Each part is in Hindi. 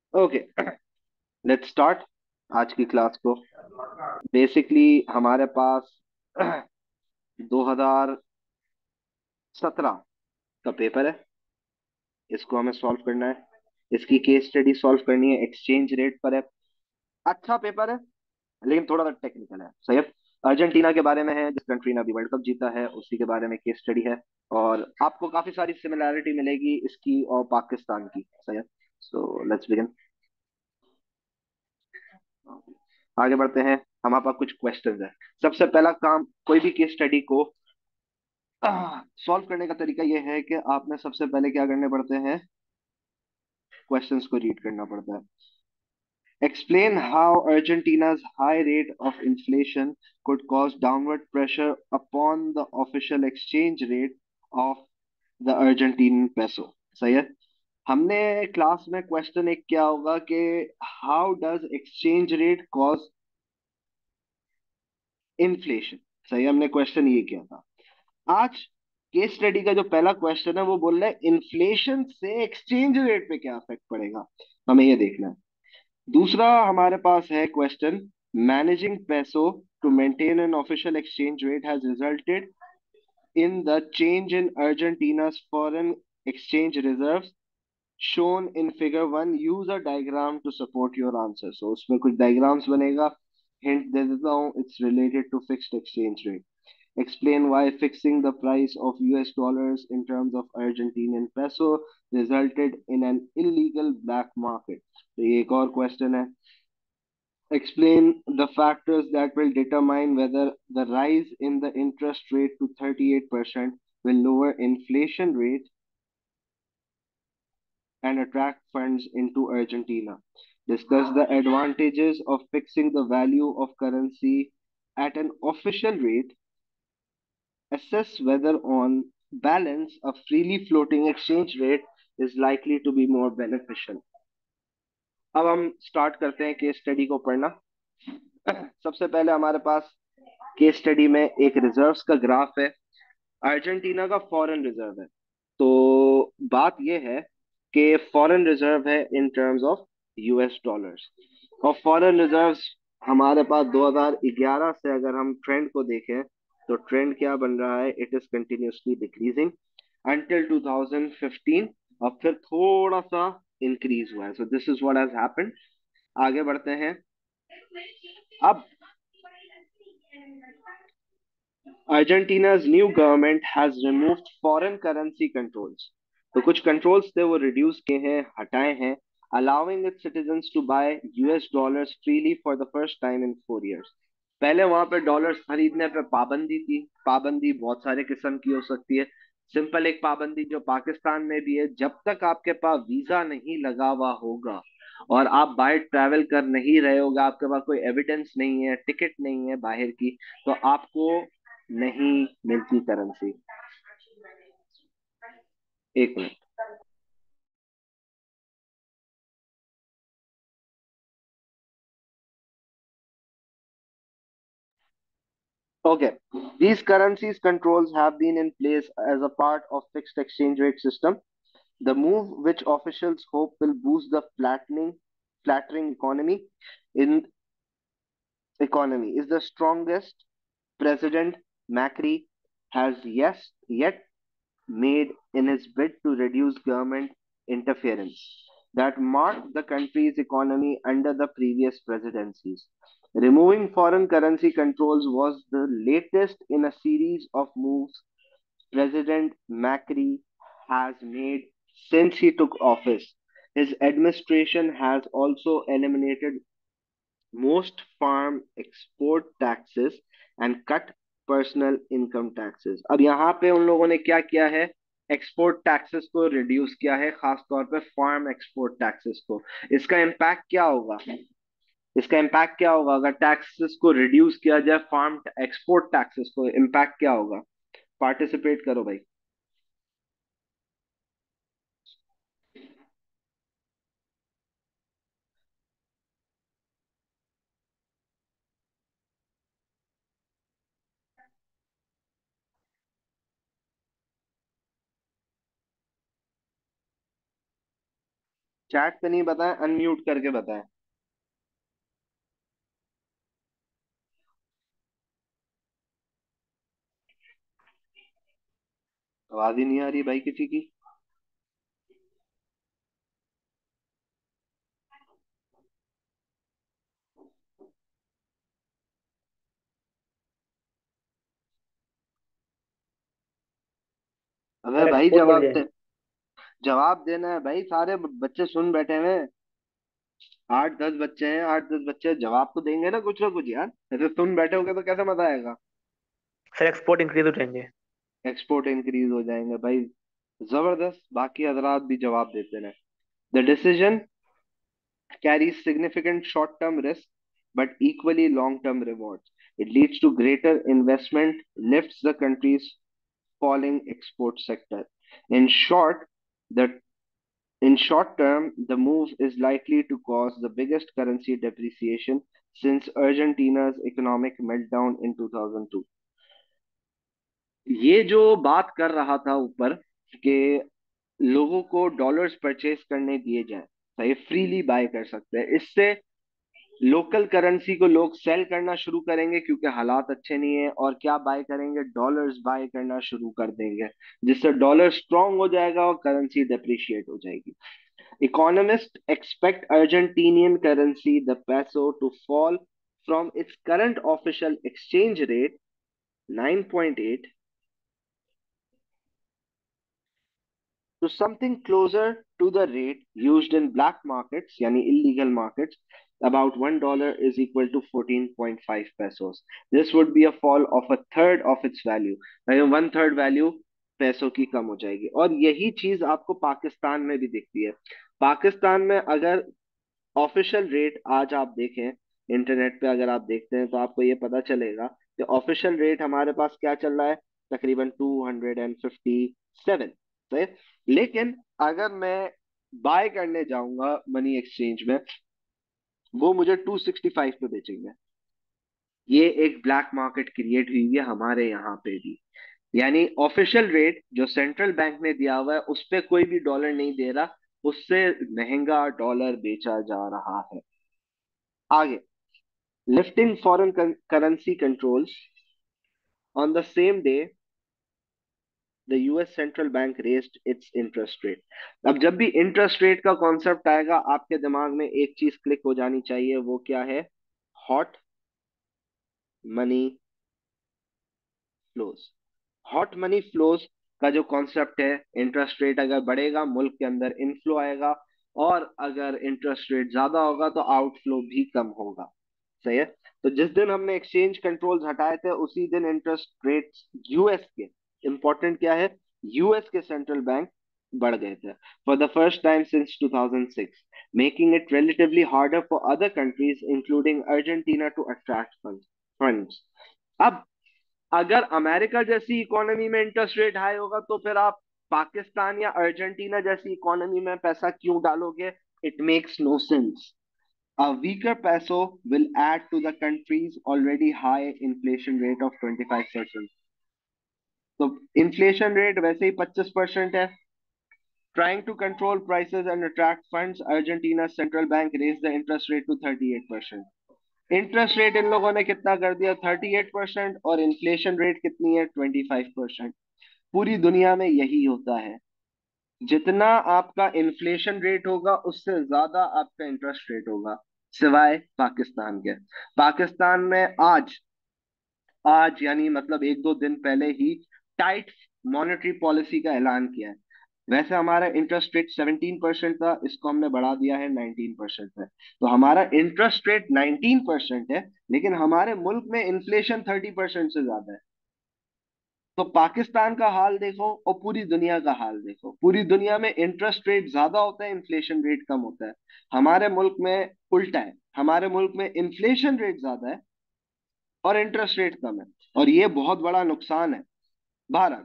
ओके, लेट्स स्टार्ट आज की क्लास को। बेसिकली हमारे पास 2017 का पेपर है। इसको हमें सॉल्व करना है। इसकी केस स्टडी सॉल्व करनी है, एक्सचेंज रेट पर है। अच्छा पेपर है, लेकिन थोड़ा सा टेक्निकल है। सही है। अर्जेंटीना के बारे में है, जिस कंट्री ने अभी वर्ल्ड कप जीता है, उसी के बारे में केस स्टडी है। और आपको काफी सारी सिमिलैरिटी मिलेगी इसकी और पाकिस्तान की। सही है। So let's begin. आगे बढ़ते हैं। हमारे पास कुछ क्वेश्चंस है। सबसे पहला काम, कोई भी केस स्टडी को सॉल्व करने का तरीका यह है कि आपने सबसे पहले क्या करने पड़ते हैं, क्वेश्चंस को रीड करना पड़ता है। Explain how Argentina's high rate of inflation could cause downward pressure upon the official exchange rate of the Argentine peso। सही है। हमने क्लास में क्वेश्चन एक क्या होगा कि how does exchange rate cause inflation. सही है, हमने क्वेश्चन ये किया था। आज केस स्टडी का जो पहला क्वेश्चन है वो बोल रहा है इन्फ्लेशन से एक्सचेंज रेट पे क्या इफेक्ट पड़ेगा, हमें ये देखना है। दूसरा हमारे पास है question, managing peso to maintain an official exchange rate has resulted in the change in Argentina's foreign exchange reserves shown in figure 1। Use a diagram to support your answer. So उसमें कुछ डायग्राम्स बनेगा। हिंट दे देता हूँ, it's related to fixed exchange rate. Explain why fixing the price of US dollars in terms of Argentinian peso resulted in an illegal black market। तो ये एक और क्वेश्चन है। Explain the factors that will determine whether the rise in the interest rate to 38% will lower inflation rate and attract funds into Argentina. Discuss the advantages of fixing the value of currency at an official rate. Assess whether on balance a freely floating exchange rate is likely to be more beneficial। अब हम स्टार्ट करते हैं केस स्टडी को पढ़ना। सबसे पहले हमारे पास केस स्टडी में एक रिजर्व्स का ग्राफ है। अर्जेंटीना का फॉरेन रिजर्व है। तो बात यह है कि फॉरेन रिजर्व है in terms of US dollars. और फॉरेन रिजर्व्स हमारे पास 2011 से अगर हम ट्रेंड को देखें तो ट्रेंड क्या बन रहा है, it is continuously decreasing until 2015। और फिर थोड़ा सा इंक्रीज हुआ है। So this is what has happened. आगे बढ़ते हैं। अब Argentina's new government has removed foreign currency controls। तो कुछ कंट्रोल्स थे वो रिड्यूस किए हैं, हटाए हैं, allowing its citizens to buy US dollars freely for the first time in 4 years। पहले वहां पे डॉलर्स खरीदने पे पाबंदी थी। पाबंदी बहुत सारे किस्म की हो सकती है। सिंपल एक पाबंदी जो पाकिस्तान में भी है, जब तक आपके पास वीजा नहीं लगा हुआ होगा और आप बाहर ट्रैवल कर नहीं रहे होगा, आपके पास कोई एविडेंस नहीं है, टिकट नहीं है बाहर की, तो आपको नहीं मिलती करेंसी। एक minute. Okay, these currencies controls have been in place as a part of fixed exchange rate system। The move, which officials hope will boost the flattering economy, is the strongest President Macri has yet made in his bid to reduce government interference that marked the country's economy under the previous presidencies. Removing foreign currency controls was the latest in a series of moves President Macri has made since he took office. His administration has also eliminated most farm export taxes and cut personal income taxes. अब यहाँ पे उन लोगों ने क्या किया है, एक्सपोर्ट टैक्सेस को रिड्यूस किया है, खास तौर पे फार्म एक्सपोर्ट टैक्सेस को। इसका इम्पैक्ट क्या होगा, इसका इम्पैक्ट क्या होगा अगर टैक्सेस को रिड्यूस किया जाए, फार्म एक्सपोर्ट टैक्सेस को इम्पैक्ट क्या होगा। पार्टिसिपेट करो भाई। चैट पे नहीं बताएं, अनम्यूट करके बताएं। आवाज ही नहीं आ रही भाई किसी की। अबे सर भाई एक्सपोर्ट बढ़ जवाब जाए। दे। जवाब देना है भाई, सारे बच्चे सुन बैठे हुए हैं। 8-10 बच्चे हैं, 8-10 बच्चे, जवाब तो देंगे ना कुछ यार। ऐसे सुन बैठे होगे तो कैसे मजा आएगा। सर एक्सपोर्ट इंक्रीज हो जाएंगे। एक्सपोर्ट इंक्रीज हो जाएंगे भाई। जबरदस्त, बाकी हजरात भी जवाब देते रहे। The decision carries significant short-term risk but equally long-term rewards. It leads to greater investment, lifts the country's falling export sector. In short, the in short term, the move is likely to cause the biggest currency depreciation since Argentina's economic meltdown in 2002. ये जो बात कर रहा था ऊपर कि लोगों को डॉलर्स परचेज करने दिए जाएं, सही, फ्रीली बाय कर सकते हैं, इससे लोकल करेंसी को लोग सेल करना शुरू करेंगे क्योंकि हालात अच्छे नहीं है, और क्या बाय करेंगे, डॉलर्स बाय करना शुरू कर देंगे, जिससे डॉलर स्ट्रांग हो जाएगा और करेंसी डेप्रिशिएट हो जाएगी। Economist expect Argentinian currency the peso to fall from its current official exchange rate 9.8 to something closer to the rate used in black markets, yani illegal markets, about $1 is equal to 14.5 pesos. This would be a fall of a third of its value. यानी वन थर्ड वैल्यू पैसों की कम हो जाएगी। और यही चीज आपको पाकिस्तान में भी दिखती है। पाकिस्तान में अगर ऑफिशियल रेट आज आप देखें, इंटरनेट पे अगर आप देखते हैं तो आपको ये पता चलेगा कि ऑफिशियल रेट हमारे पास क्या चल रहा है, तकरीबन 257। सही। लेकिन अगर मैं बाय करने जाऊंगा मनी एक्सचेंज में, वो मुझे 265 पे बेचेंगे। ये एक ब्लैक मार्केट क्रिएट हुई है हमारे यहाँ पे भी। यानी ऑफिशियल रेट जो सेंट्रल बैंक ने दिया हुआ है उस पे कोई भी डॉलर नहीं दे रहा, उससे महंगा डॉलर बेचा जा रहा है। आगे, lifting foreign currency controls on the same day the US central bank raised its interest rate. अब जब भी इंटरेस्ट रेट का कॉन्सेप्ट आएगा आपके दिमाग में एक चीज क्लिक हो जानी चाहिए, वो क्या है? Hot money flows. Hot money flows का जो कॉन्सेप्ट है, इंटरेस्ट रेट अगर बढ़ेगा मुल्क के अंदर इनफ्लो आएगा, और अगर इंटरेस्ट रेट ज्यादा होगा तो आउटफ्लो भी कम होगा। सही है। तो जिस दिन हमने एक्सचेंज कंट्रोल्स हटाए थे उसी दिन इंटरेस्ट रेट्स यूएस के, इंपॉर्टेंट क्या है, यूएस के सेंट्रल बैंक बढ़ गए थे for the first time since 2006, making it relatively harder for other countries including Argentina to attract funds. अब अगर अमेरिका जैसी इकोनॉमी में इंटरेस्ट रेट हाई होगा तो फिर आप पाकिस्तान या अर्जेंटीना जैसी इकोनॉमी में पैसा क्यों डालोगे? It makes no sense. A weaker peso will add to the country's already high inflation rate of 25%. तो इन्फ्लेशन रेट वैसे ही 25% है। Trying to control prices and attract funds, Argentina's central bank raised the interest rate to 38%. Interest rate इन लोगों ने कितना कर दिया? 38%। और इन्फ्लेशन रेट कितनी है? 25%। पूरी दुनिया में यही होता है, जितना आपका इन्फ्लेशन रेट होगा उससे ज्यादा आपका इंटरेस्ट रेट होगा, सिवाय पाकिस्तान के। पाकिस्तान में आज आज यानी मतलब 1-2 दिन पहले ही टाइट मॉनेटरी पॉलिसी का ऐलान किया है। वैसे हमारा इंटरेस्ट रेट 17% था, इसको हमने बढ़ा दिया है 19% पे। तो हमारा इंटरेस्ट रेट 19% है, लेकिन हमारे मुल्क में इन्फ्लेशन 30% से ज्यादा है। तो पाकिस्तान का हाल देखो और पूरी दुनिया का हाल देखो। पूरी दुनिया में इंटरेस्ट रेट ज्यादा होता है, इन्फ्लेशन रेट कम होता है। हमारे मुल्क में उल्टा है, हमारे मुल्क में इन्फ्लेशन रेट ज्यादा है और इंटरेस्ट रेट कम है, और ये बहुत बड़ा नुकसान है। बहरहाल,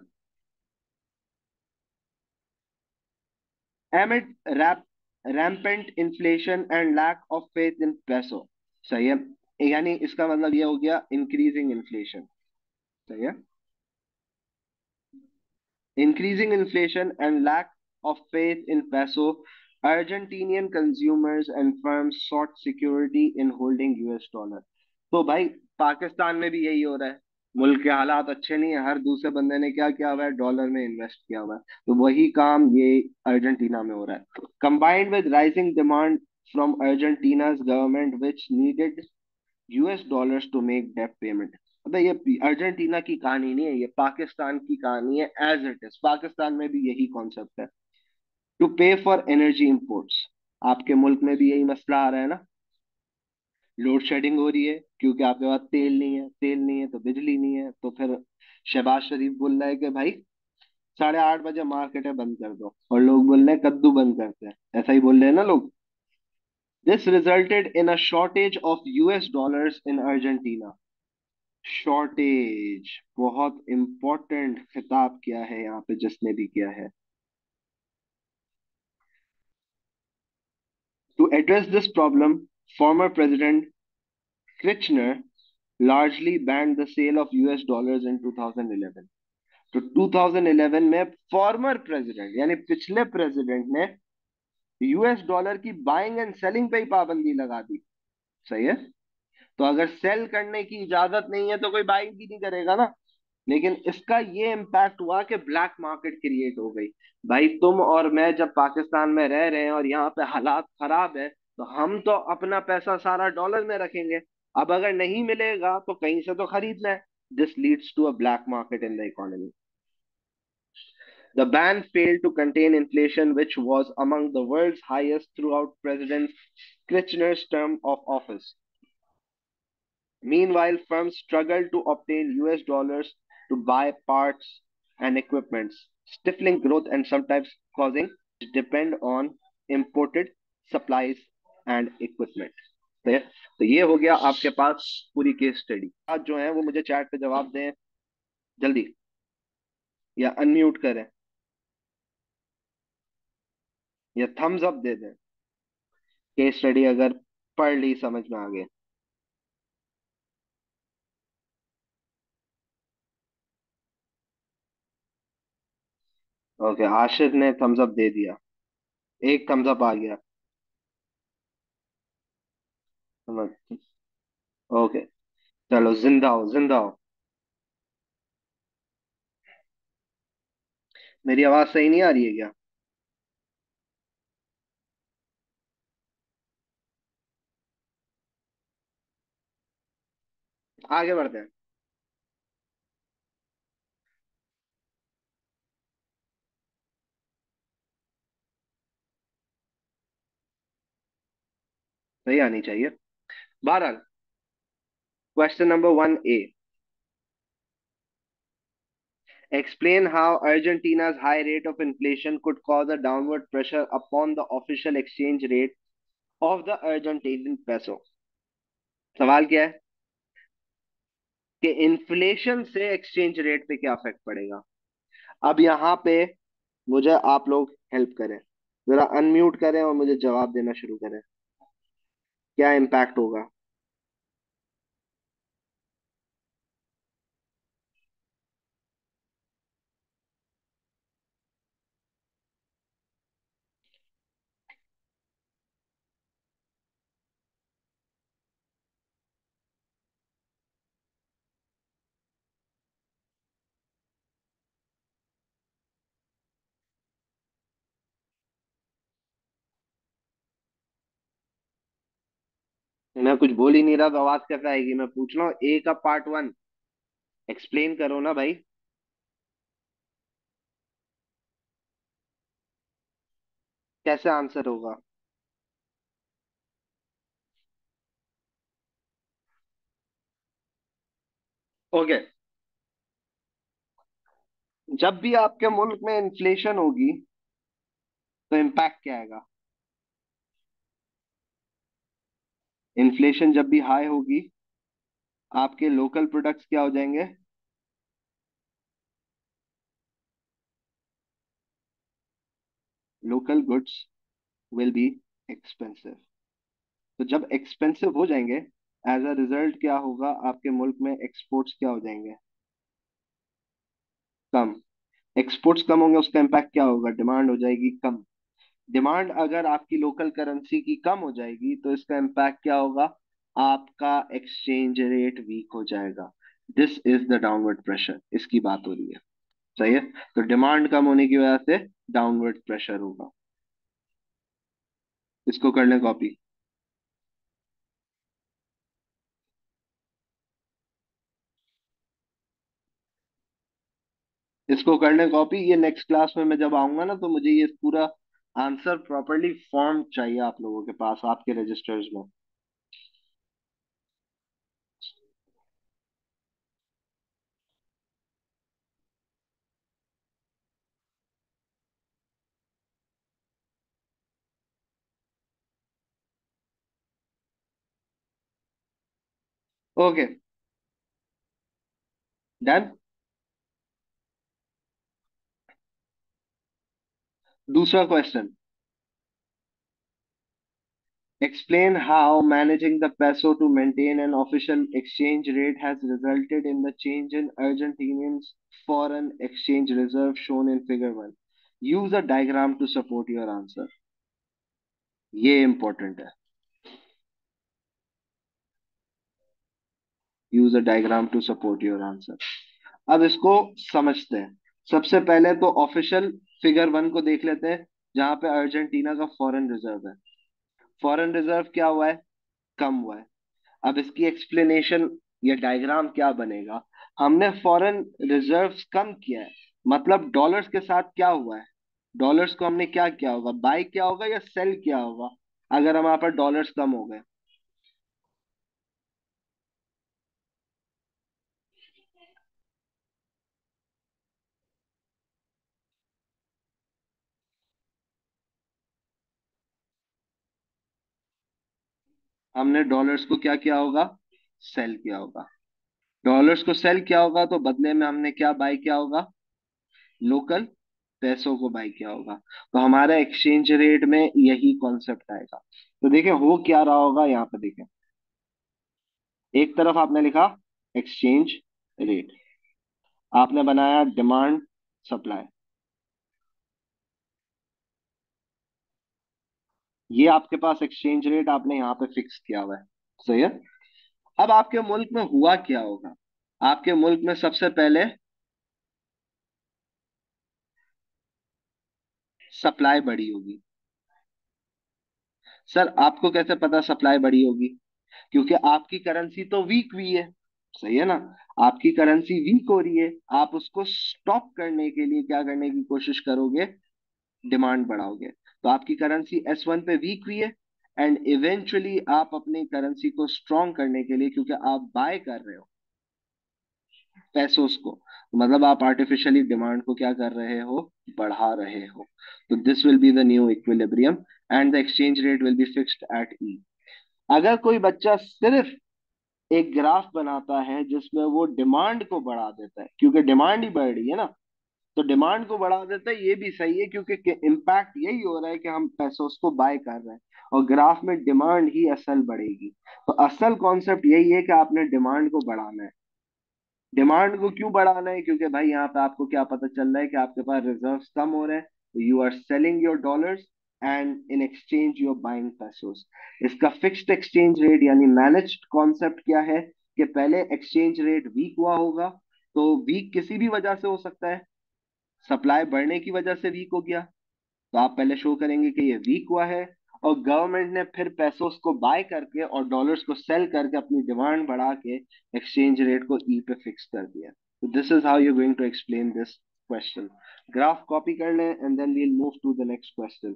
amid rampant inflation and lack of faith in peso। सही है। यानी इसका मतलब ये हो गया इंक्रीजिंग इन्फ्लेशन। सही है। Increasing inflation and lack of faith in peso Argentinian consumers and firms sought security in holding US dollar. तो भाई पाकिस्तान में भी यही हो रहा है। मुल्क के हालात अच्छे नहीं है, हर दूसरे बंदे ने क्या किया हुआ है, डॉलर में इन्वेस्ट किया हुआ है। तो वही काम ये अर्जेंटीना में हो रहा है। Combined with rising demand from Argentina's government which needed US dollars to make debt payment. अबे ये अर्जेंटीना की कहानी नहीं है, ये पाकिस्तान की कहानी है। एज इट इज पाकिस्तान में भी यही कॉन्सेप्ट है, to pay for energy imports. आपके मुल्क में भी यही मसला आ रहा है ना, लोड शेडिंग हो रही है क्योंकि आपके पास तेल नहीं है, तेल नहीं है तो बिजली नहीं है, तो फिर शहबाज शरीफ बोल रहा है कि भाई 8:30 बजे मार्केटें बंद कर दो, और लोग बोल रहे हैं कद्दू बंद करते हैं, ऐसा ही बोल रहे हैं ना लोग। This resulted in a shortage of US dollars in Argentina. Shortage बहुत इंपॉर्टेंट खिताब किया है यहाँ पे जिसने भी किया है। To address this problem, former president Kirchner largely banned the sale of US dollars in 2011। तो 2011 में फॉर्मर प्रेसिडेंट यानी पिछले प्रेसिडेंट ने यूएस डॉलर की बाइंग एंड सेलिंग पे ही पाबंदी लगा दी। सही है। तो अगर सेल करने की इजाजत नहीं है तो कोई बाइंग भी नहीं करेगा ना। लेकिन इसका ये इम्पैक्ट हुआ कि ब्लैक मार्केट क्रिएट हो गई। भाई तुम और मैं जब पाकिस्तान में रह रहे हैं और यहाँ पे हालात खराब है, तो हम तो अपना पैसा सारा डॉलर में रखेंगे। अब अगर नहीं मिलेगा तो कहीं से तो खरीदना है। This leads to a black market in the economy. The ban failed to contain inflation, which was among the world's highest throughout President Kirchner's term of office. Meanwhile, firms struggled to obtain US dollars to buy parts and equipments, stifling growth and sometimes causing depend on imported supplies and equipment। तो ये हो गया आपके पास पूरी केस स्टडी। आज जो है वो मुझे चैट पे जवाब दें जल्दी, या अनम्यूट करें, या थम्स अप दे दें। केस स्टडी अगर पढ़ ली, समझ में आ गया। ओके, आशिफ ने थम्स अप दे दिया, एक थम्स अप आ गया। समझ। ओके, चलो जिंदा हो, जिंदा हो। मेरी आवाज सही नहीं आ रही है क्या? आगे बढ़ते हैं। सही आनी चाहिए। बहरहाल, question number 1A। Explain how Argentina's high rate of inflation could cause a downward pressure upon the official exchange rate of the Argentinian peso। सवाल क्या है कि इन्फ्लेशन से एक्सचेंज रेट पे क्या इफेक्ट पड़ेगा। अब यहाँ पे मुझे आप लोग हेल्प करें, जरा अनम्यूट करें और मुझे जवाब देना शुरू करें। क्या इम्पैक्ट होगा? मैं कुछ बोल ही नहीं रहा तो आवाज कैसे आएगी? मैं पूछ रहा हूँ ए का पार्ट 1 एक्सप्लेन करो ना भाई। कैसे आंसर होगा? ओके, जब भी आपके मुल्क में इन्फ्लेशन होगी तो इम्पैक्ट क्या आएगा? इन्फ्लेशन जब भी हाई होगी, आपके लोकल प्रोडक्ट्स क्या हो जाएंगे? Local goods will be expensive. तो जब एक्सपेंसिव हो जाएंगे, एज अ रिजल्ट क्या होगा, आपके मुल्क में एक्सपोर्ट्स क्या हो जाएंगे? कम। एक्सपोर्ट्स कम होंगे, उसका इम्पैक्ट क्या होगा? डिमांड हो जाएगी कम। डिमांड अगर आपकी लोकल करेंसी की कम हो जाएगी तो इसका इम्पैक्ट क्या होगा? आपका एक्सचेंज रेट वीक हो जाएगा। This is the downward pressure, इसकी बात हो रही है। सही है। तो डिमांड कम होने की वजह से डाउनवर्ड प्रेशर होगा। इसको कर लें कॉपी। इसको कर लें कॉपी। ये नेक्स्ट क्लास में मैं जब आऊंगा ना, तो मुझे ये पूरा आंसर प्रॉपरली फॉर्म चाहिए आप लोगों के पास, आपके रजिस्टर्स में। Okay, done. दूसरा question. Explain how managing the peso to maintain an official exchange rate has resulted in the change in Argentinian's foreign exchange reserve shown in figure 1. Use a diagram to support your answer. ये इंपॉर्टेंट है। Use a diagram to support your answer. अब इसको समझते हैं। सबसे पहले तो ऑफिशियल फिगर 1 को देख लेते हैं, जहां पे अर्जेंटीना का फॉरेन रिजर्व है। फॉरेन रिजर्व क्या हुआ है? कम हुआ है। अब इसकी एक्सप्लेनेशन या डायग्राम क्या बनेगा? हमने फॉरेन रिजर्व्स कम किया है, मतलब डॉलर्स के साथ क्या हुआ है? डॉलर्स को हमने क्या किया होगा? बाय किया होगा या सेल किया होगा? अगर हमारे पास डॉलर्स कम हो गए, हमने डॉलर्स को क्या किया होगा? सेल किया होगा। डॉलर्स को सेल किया होगा तो बदले में हमने क्या बाय किया होगा? लोकल पैसों को बाय किया होगा। तो हमारा एक्सचेंज रेट में यही कॉन्सेप्ट आएगा। तो देखें हो क्या रहा होगा, यहाँ पे देखें। एक तरफ आपने लिखा एक्सचेंज रेट, आपने बनाया डिमांड सप्लाई, ये आपके पास एक्सचेंज रेट आपने यहाँ पे फिक्स किया हुआ है। सही है। अब आपके मुल्क में हुआ क्या होगा? आपके मुल्क में सबसे पहले सप्लाई बढ़ी होगी। सर आपको कैसे पता सप्लाई बढ़ी होगी? क्योंकि आपकी करेंसी तो वीक हुई है। सही है ना? आपकी करेंसी वीक हो रही है, आप उसको स्टॉप करने के लिए क्या करने की कोशिश करोगे? डिमांड बढ़ाओगे। तो आपकी करेंसी S1 पे वीक हुई है, एंड इवेंचुअली आप अपनी करेंसी को स्ट्रॉन्ग करने के लिए, क्योंकि आप बाय कर रहे हो पैसोस को, मतलब आप आर्टिफिशियली डिमांड को क्या कर रहे हो? बढ़ा रहे हो। तो this will be the new equilibrium and the exchange rate will be fixed at E. अगर कोई बच्चा सिर्फ एक ग्राफ बनाता है जिसमें वो डिमांड को बढ़ा देता है, क्योंकि डिमांड ही बढ़ रही है ना, तो डिमांड को बढ़ा देता है, ये भी सही है, क्योंकि इम्पैक्ट यही हो रहा है कि हम पैसों को बाय कर रहे हैं, और ग्राफ में डिमांड ही असल बढ़ेगी। तो असल कॉन्सेप्ट यही है कि आपने डिमांड को बढ़ाना है। डिमांड को क्यों बढ़ाना है? क्योंकि भाई यहाँ पे आपको क्या पता चल रहा है कि आपके पास रिजर्व्स कम हो रहे हैं, you are selling your dollars and in exchange you are buying pesos. इसका फिक्स्ड एक्सचेंज रेट यानी मैनेज्ड कॉन्सेप्ट क्या है? कि पहले एक्सचेंज रेट वीक हुआ होगा, तो वीक किसी भी वजह से हो सकता है, सप्लाई बढ़ने की वजह से वीक हो गया, तो आप पहले शो करेंगे कि ये वीक हुआ है, और गवर्नमेंट ने फिर पैसों को बाय करके और डॉलर्स को सेल करके अपनी डिमांड बढ़ा के एक्सचेंज रेट को ई पे फिक्स कर दिया। तो this is how you going to explain this question. Graph copy कर लें and then we'll move to the next question.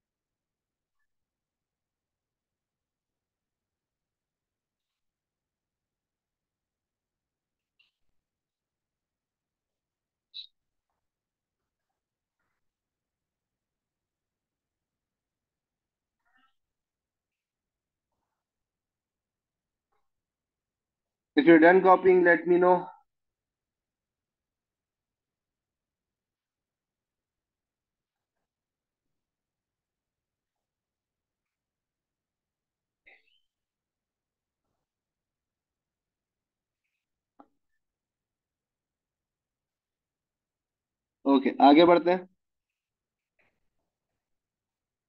If you done copying let me know. Okay, आगे बढ़ते हैं।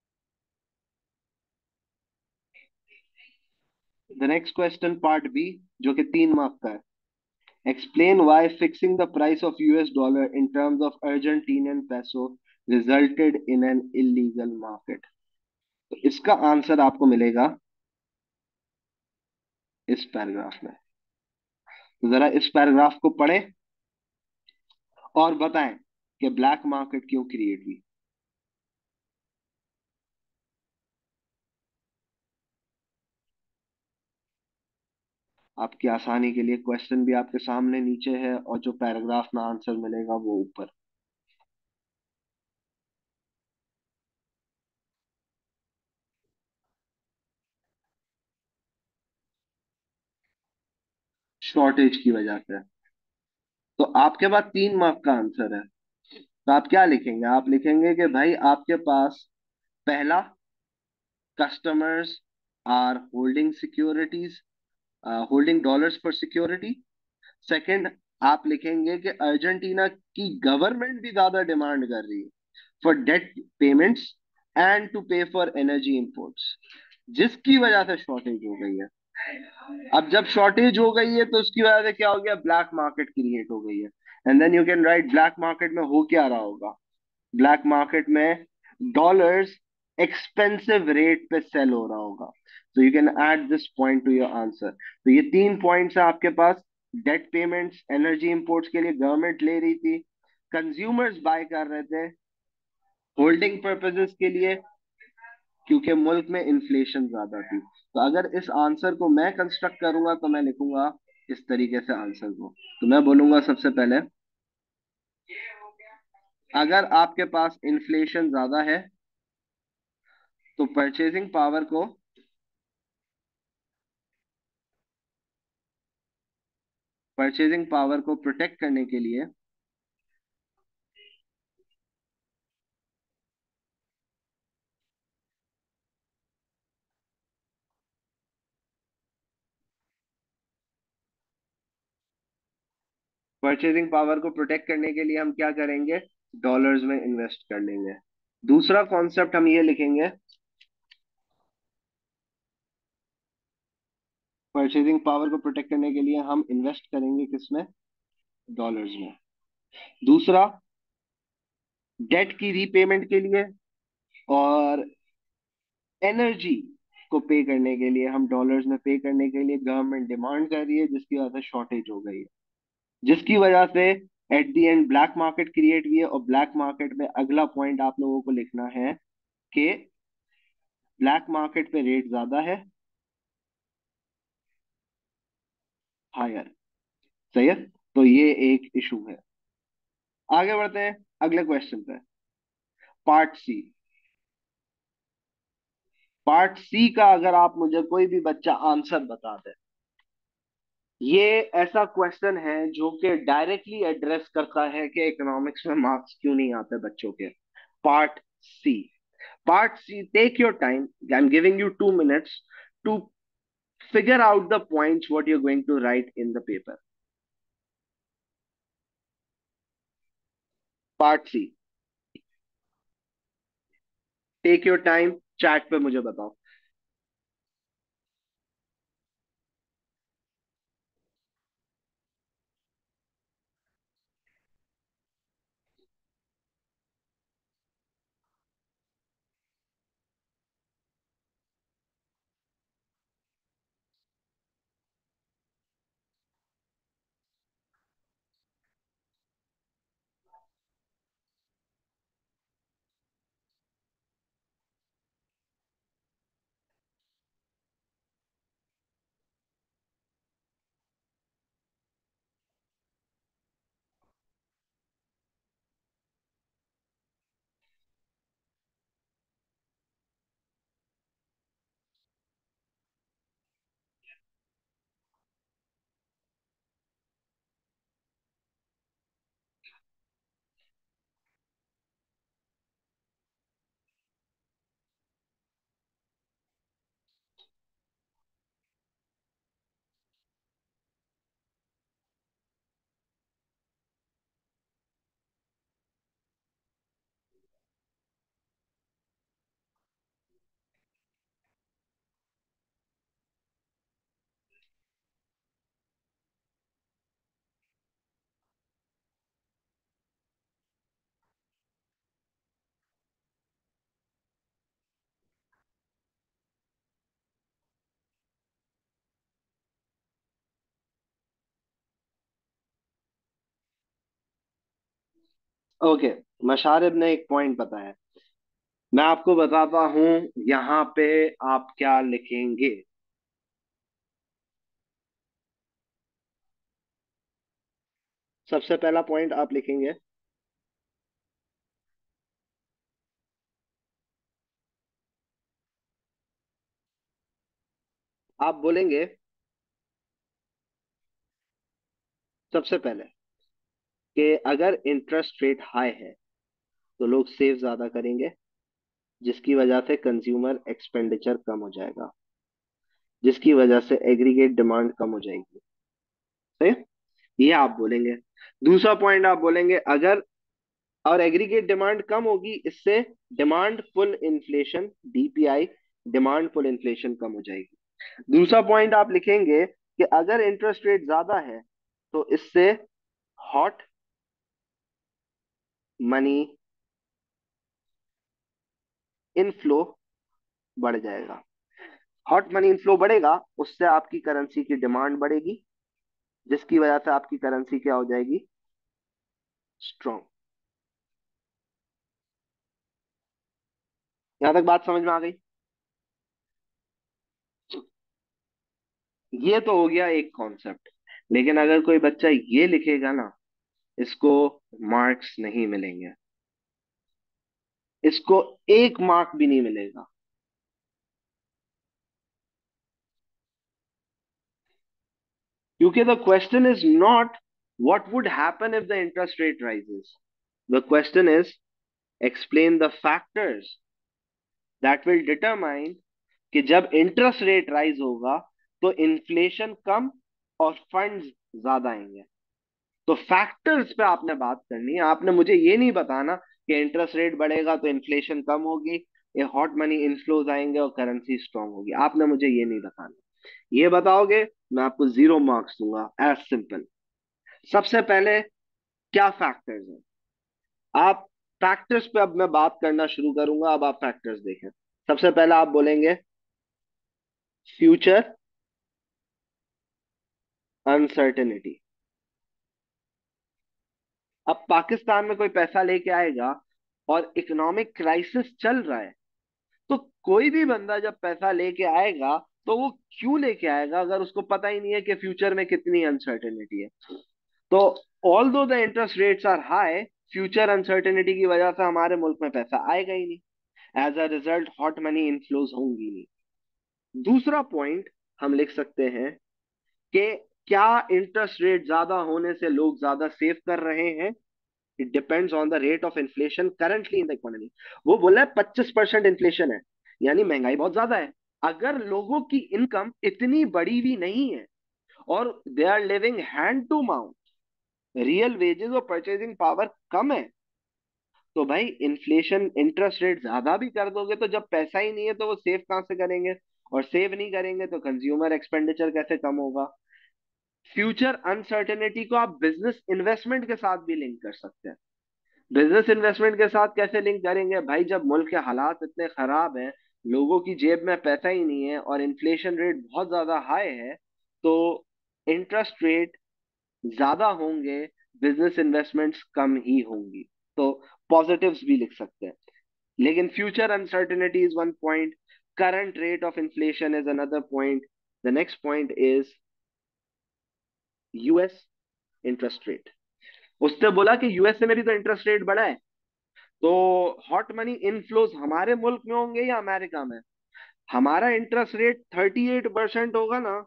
The next question part B, जो कि 3 मार्क का है। Explain why fixing the price of US dollar in terms of Argentinian peso resulted in an illegal market. तो इसका आंसर आपको मिलेगा इस पैराग्राफ में। तो जरा इस पैराग्राफ को पढ़ें और बताएं कि ब्लैक मार्केट क्यों क्रिएट हुई। आपकी आसानी के लिए क्वेश्चन भी आपके सामने नीचे है, और जो पैराग्राफ में आंसर मिलेगा वो ऊपर। शॉर्टेज की वजह से। तो आपके पास 3 मार्क का आंसर है। तो आप क्या लिखेंगे? आप लिखेंगे कि भाई आपके पास पहला, customers are holding securities, holding dollars for security. Second, आप लिखेंगे कि अर्जेंटीना की गवर्नमेंट भी ज्यादा डिमांड कर रही है for debt payments and to pay for energy imports, जिसकी वजह से शॉर्टेज हो गई है। अब जब शॉर्टेज हो गई है तो उसकी वजह से क्या हो गया? ब्लैक मार्केट क्रिएट हो गई है। And then you can write black market में हो क्या रहा होगा। ब्लैक मार्केट में डॉलर्स एक्सपेंसिव रेट पे सेल हो रहा होगा। तो you can add this point to your answer. तो ये 3 पॉइंट्स है आपके पास। डेट पेमेंट्स, एनर्जी इंपोर्ट्स के लिए गवर्नमेंट ले रही थी, कंज्यूमर्स बाय कर रहे थे होल्डिंग पर्पसेस के लिए, क्योंकि मुल्क में इन्फ्लेशन ज्यादा थी। तो अगर इस आंसर को मैं कंस्ट्रक्ट करूंगा तो मैं लिखूंगा इस तरीके से आंसर को। तो मैं बोलूंगा सबसे पहले, अगर आपके पास इन्फ्लेशन ज्यादा है तो परचेजिंग पावर को प्रोटेक्ट करने के लिए हम क्या करेंगे? डॉलर्स में इन्वेस्ट कर लेंगे। दूसरा कॉन्सेप्ट हम ये लिखेंगे, परचेजिंग पावर को प्रोटेक्ट करने के लिए हम इन्वेस्ट करेंगे किसमें? डॉलर्स में। दूसरा, डेट की रीपेमेंट के लिए और एनर्जी को पे करने के लिए, हम डॉलर्स में पे करने के लिए गवर्नमेंट डिमांड कर रही है, जिसकी वजह से शॉर्टेज हो गई है, जिसकी वजह से at the end black market create हुई है। और ब्लैक मार्केट में अगला पॉइंट आप लोगों को लिखना है कि ब्लैक मार्केट पे रेट ज्यादा है, हायर। सही है। तो ये एक इशू है। आगे बढ़ते हैं अगले क्वेश्चन पे। Part C. पार्ट सी का अगर आप मुझे कोई भी बच्चा आंसर बता दे, ये ऐसा क्वेश्चन है जो कि डायरेक्टली एड्रेस करता है कि इकोनॉमिक्स में मार्क्स क्यों नहीं आते बच्चों के। Part C. Part C, take your time, I am giving you 2 minutes to figure out the points what you're going to write in the paper. Part C, take your time, chat पे मुझे बताओ। ओके, मशारिब ने एक पॉइंट बताया, मैं आपको बताता हूं यहाँ पे आप क्या लिखेंगे। सबसे पहला पॉइंट आप लिखेंगे, आप बोलेंगे सबसे पहले कि अगर इंटरेस्ट रेट हाई है तो लोग सेव ज्यादा करेंगे, जिसकी वजह से कंज्यूमर एक्सपेंडिचर कम हो जाएगा, जिसकी वजह से एग्रीगेट डिमांड कम हो जाएगी। सही, ये आप बोलेंगे। दूसरा पॉइंट आप बोलेंगे, अगर और एग्रीगेट डिमांड कम होगी, इससे demand pull inflation, DPI, demand pull inflation कम हो जाएगी। दूसरा पॉइंट आप लिखेंगे कि अगर इंटरेस्ट रेट ज्यादा है तो इससे हॉट मनी इनफ्लो बढ़ जाएगा। हॉट मनी इनफ्लो बढ़ेगा, उससे आपकी करेंसी की डिमांड बढ़ेगी, जिसकी वजह से आपकी करेंसी क्या हो जाएगी, स्ट्रॉन्ग। यहां तक बात समझ में आ गई? ये तो हो गया एक कॉन्सेप्ट। लेकिन अगर कोई बच्चा ये लिखेगा ना, इसको मार्क्स नहीं मिलेंगे, इसको एक मार्क भी नहीं मिलेगा। क्योंकि the question is not what would happen if the interest rate rises. The question is, explain the factors that will determine कि जब इंटरेस्ट रेट राइज होगा तो इन्फ्लेशन कम और फंड्स ज्यादा आएंगे। तो फैक्टर्स पे आपने बात करनी है, आपने मुझे ये नहीं बताना कि इंटरेस्ट रेट बढ़ेगा तो इन्फ्लेशन कम होगी, ये हॉट मनी इनफ्लोज आएंगे और करेंसी स्ट्रांग होगी। आपने मुझे ये नहीं बताना। ये बताओगे, मैं आपको 0 मार्क्स दूंगा, एज सिंपल। सबसे पहले क्या फैक्टर्स हैं, आप फैक्टर्स पे अब मैं बात करना शुरू करूंगा। अब आप फैक्टर्स देखें। सबसे पहला आप बोलेंगे फ्यूचर अनसर्टेनिटी। अब पाकिस्तान में कोई पैसा लेके आएगा और इकोनॉमिक क्राइसिस चल रहा है, तो कोई भी बंदा जब पैसा लेके आएगा तो वो क्यों लेके आएगा अगर उसको पता ही नहीं है कि फ्यूचर में कितनी अनसर्टेनिटी है। तो although the interest rates are high, future uncertainty की वजह से हमारे मुल्क में पैसा आएगा ही नहीं। As a result hot money inflows होंगी नहीं। दूसरा पॉइंट हम लिख सकते हैं कि क्या इंटरेस्ट रेट ज्यादा होने से लोग ज्यादा सेव कर रहे हैं। It depends on the rate of inflation currently in the economy. वो बोला है 25% इन्फ्लेशन है, यानी महंगाई बहुत ज्यादा है। अगर लोगों की इनकम इतनी बड़ी भी नहीं है और they are living hand to mouth, real wages और परचेजिंग पावर कम है, तो भाई इन्फ्लेशन इंटरेस्ट रेट ज्यादा भी कर दोगे तो जब पैसा ही नहीं है तो वो सेव कहां से करेंगे, और सेव नहीं करेंगे तो कंज्यूमर एक्सपेंडिचर कैसे कम होगा। फ्यूचर अनसर्टेनिटी को आप बिजनेस इन्वेस्टमेंट के साथ भी लिंक कर सकते हैं। बिजनेस इन्वेस्टमेंट के साथ कैसे लिंक करेंगे भाई, जब मुल्क के हालात इतने खराब हैं, लोगों की जेब में पैसा ही नहीं है और इन्फ्लेशन रेट बहुत ज्यादा हाई है, तो इंटरेस्ट रेट ज्यादा होंगे, बिजनेस इन्वेस्टमेंट्स कम ही होंगी। तो पॉजिटिव्स भी लिख सकते हैं। लेकिन future uncertainty is one point, current rate of inflation is another point, the next point is US interest rate. उसने बोला कि यूएसए में भी तो इंटरेस्ट रेट बढ़ा है, तो हॉट मनी इनफ्लोज हमारे मुल्क में होंगे या अमेरिका में। हमारा इंटरेस्ट रेट 38% होगा ना,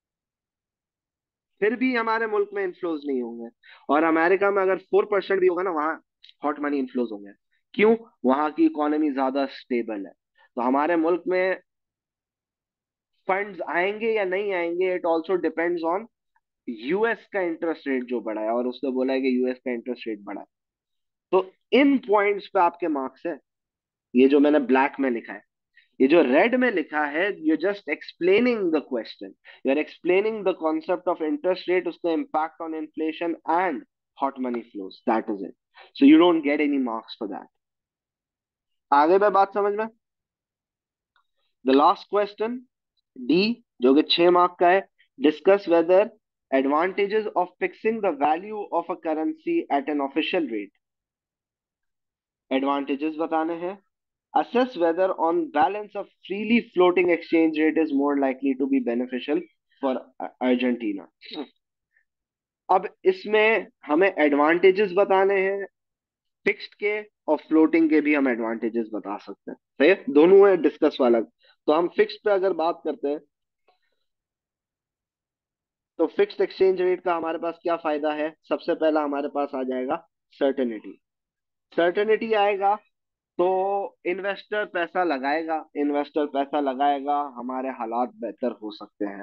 फिर भी हमारे मुल्क में इनफ्लोज नहीं होंगे। और अमेरिका में अगर 4% भी होगा ना, वहां हॉट मनी इनफ्लोज होंगे। क्यों? वहां की इकोनॉमी ज्यादा स्टेबल है। तो हमारे मुल्क में फंड्स आएंगे या नहीं आएंगे, it also depends on US का इंटरेस्ट रेट जो बढ़ा है, और उसने बोला है कि यूएस का इंटरेस्ट रेट बढ़ा है। तो इन पॉइंट्स पे आपके मार्क्स है। ये जो मैंने ब्लैक में लिखा है, ये जो रेड में लिखा है, you just explaining the question, you are explaining the concept of interest rate, उसका impact on inflation and hot money flows, that is it. So you don't get any marks for that. आगे मैं बात समझ में। द लास्ट क्वेश्चन डी, जो कि 6 मार्क का है, discuss whether advantages of fixing the value of a currency at an official rate. Advantages बताने हैं, assess whether on balance a freely floating exchange rate is more likely to be beneficial for Argentina. अब इसमें हमें एडवांटेजेस बताने हैं फिक्स्ड के, और फ्लोटिंग के भी हम एडवांटेजेस बता सकते हैं, सही है, दोनों है डिस्कस वाला। तो हम फिक्स्ड पे अगर बात करते हैं, तो फिक्स्ड एक्सचेंज रेट का हमारे पास क्या फायदा है? सबसे पहला हमारे पास आ जाएगा सर्टेनिटी। सर्टेनिटी आएगा तो इन्वेस्टर पैसा लगाएगा, हमारे हालात बेहतर हो सकते हैं।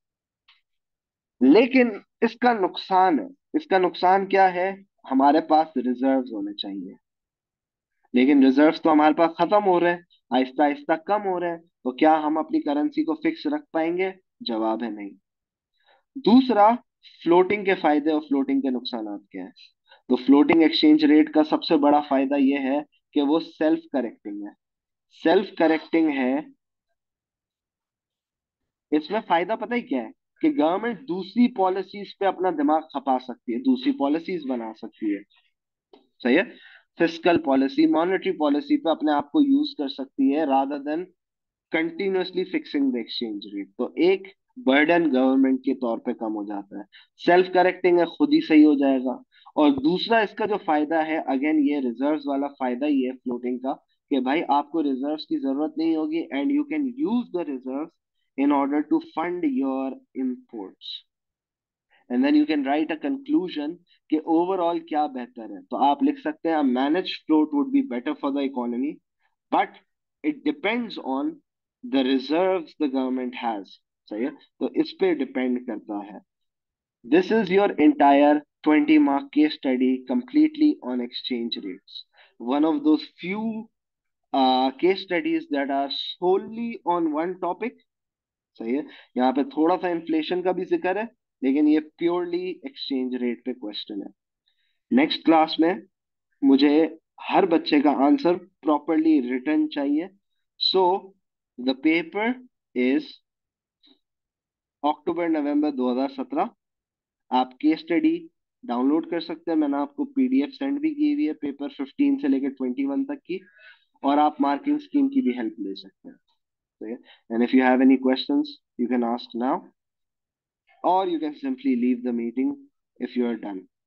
लेकिन इसका नुकसान है, इसका नुकसान क्या है? हमारे पास रिजर्व्स होने चाहिए, लेकिन रिजर्व्स तो हमारे पास खत्म हो रहे हैं, आहिस्ता आहिस्ता कम हो रहे हैं, तो क्या हम अपनी करेंसी को फिक्स रख पाएंगे? जवाब है नहीं। दूसरा, फ्लोटिंग के फायदे और फ्लोटिंग के नुकसान क्या है? तो फ्लोटिंग एक्सचेंज रेट का सबसे बड़ा फायदा यह है कि वो सेल्फ करेक्टिंग है। सेल्फ करेक्टिंग है, इसमें फायदा पता ही क्या है? कि गवर्नमेंट दूसरी पॉलिसीज पे अपना दिमाग खपा सकती है, दूसरी पॉलिसीज बना सकती है, सही है। फिस्कल पॉलिसी, मॉनेटरी पॉलिसी पे अपने आप को यूज कर सकती है, rather than continuously fixing the exchange rate. तो एक बर्डन गवर्नमेंट के तौर पे कम हो जाता है, सेल्फ करेक्टिंग है, खुद ही सही हो जाएगा। और दूसरा इसका जो फायदा है, अगेन ये रिजर्व्स वाला फायदा ही है फ्लोटिंग का, कि भाई आपको रिजर्व्स की जरूरत नहीं होगी, and you can use the reserves in order to fund your imports, and then you can write a conclusion कि ओवरऑल क्या बेहतर है। तो आप लिख सकते हैं manage float would be better for the economy, but it depends on the reserves the government has, सही है, तो इस पे डिपेंड करता है। This is your entire 20 mark case study completely on exchange rates, one of those few case studies that are solely on one topic, सही है। यहाँ पे थोड़ा सा इन्फ्लेशन का भी जिक्र है, लेकिन ये प्योरली एक्सचेंज रेट पे क्वेश्चन है। नेक्स्ट क्लास में मुझे हर बच्चे का आंसर प्रॉपरली रिटर्न चाहिए। So the paper is October November 2017। आप केस स्टडी डाउनलोड कर सकते हैं, मैंने आपको पीडीएफ सेंड भी की हुई है पेपर 15 से लेकर 21 तक की, और आप मार्किंग स्कीम की भी हेल्प ले सकते हैं, ठीक है। And if you have any questions you can ask now, or you can simply leave the meeting if you are done.